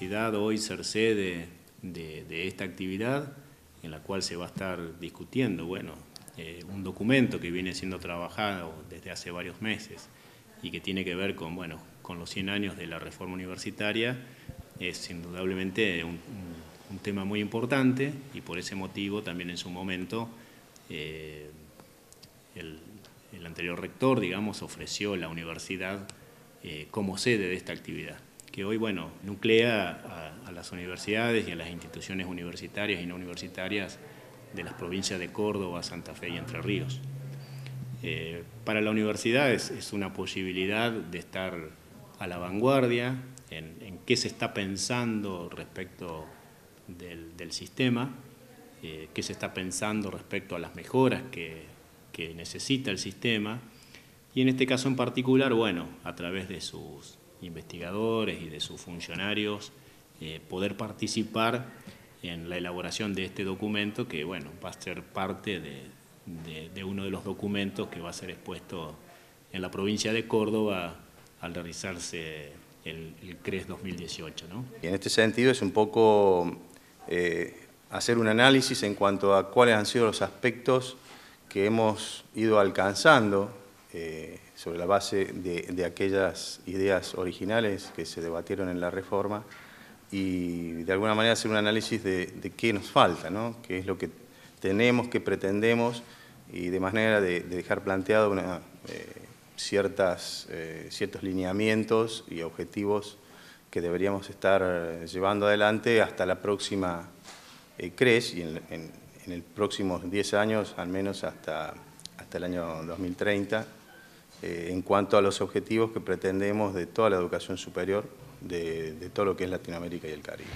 universidad hoy ser sede de esta actividad, en la cual se va a estar discutiendo, bueno, un documento que viene siendo trabajado desde hace varios meses y que tiene que ver con, bueno, con los 100 años de la reforma universitaria, es indudablemente un tema muy importante, y por ese motivo también en su momento el anterior rector, digamos, ofreció la universidad como sede de esta actividad, que hoy, bueno, nuclea a las universidades y a las instituciones universitarias y no universitarias de las provincias de Córdoba, Santa Fe y Entre Ríos. Para la universidad es una posibilidad de estar a la vanguardia en qué se está pensando respecto del sistema, qué se está pensando respecto a las mejoras que necesita el sistema, y en este caso en particular, bueno, a través de sus investigadores y de sus funcionarios, poder participar en la elaboración de este documento que, bueno, va a ser parte de uno de los documentos que va a ser expuesto en la provincia de Córdoba al realizarse el CRES 2018, ¿no? Y en este sentido es un poco hacer un análisis en cuanto a cuáles han sido los aspectos que hemos ido alcanzando sobre la base de aquellas ideas originales que se debatieron en la reforma, y de alguna manera hacer un análisis de qué nos falta, ¿no? Qué es lo que tenemos, qué pretendemos, y de manera de dejar planteado ciertos lineamientos y objetivos que deberíamos estar llevando adelante hasta la próxima CRES, y en los próximos 10 años, al menos hasta el año 2030, en cuanto a los objetivos que pretendemos de toda la educación superior, de todo lo que es Latinoamérica y el Caribe.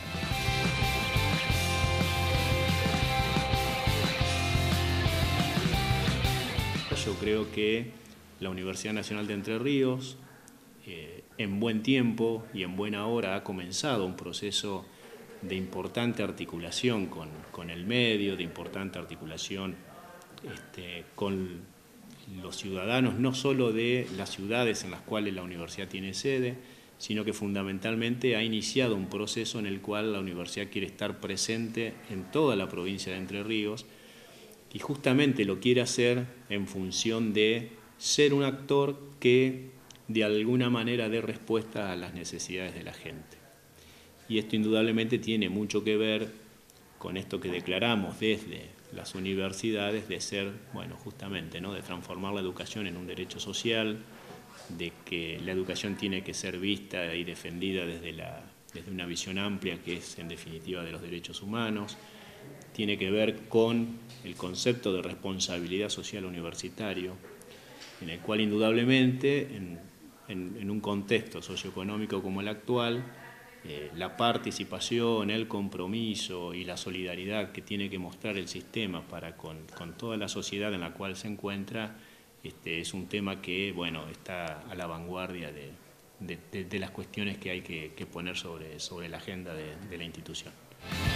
Yo creo que la Universidad Nacional de Entre Ríos, en buen tiempo y en buena hora, ha comenzado un proceso de importante articulación con el medio, de importante articulación con los ciudadanos, no solo de las ciudades en las cuales la universidad tiene sede, sino que fundamentalmente ha iniciado un proceso en el cual la universidad quiere estar presente en toda la provincia de Entre Ríos, y justamente lo quiere hacer en función de ser un actor que de alguna manera dé respuesta a las necesidades de la gente. Y esto indudablemente tiene mucho que ver con esto que declaramos desde las universidades, de ser, bueno, justamente, ¿no?, de transformar la educación en un derecho social, de que la educación tiene que ser vista y defendida desde una visión amplia, que es en definitiva de los derechos humanos. Tiene que ver con el concepto de responsabilidad social universitario, en el cual indudablemente en un contexto socioeconómico como el actual, la participación, el compromiso y la solidaridad que tiene que mostrar el sistema para con toda la sociedad en la cual se encuentra, es un tema que, bueno, está a la vanguardia de las cuestiones que hay que poner sobre la agenda de la institución.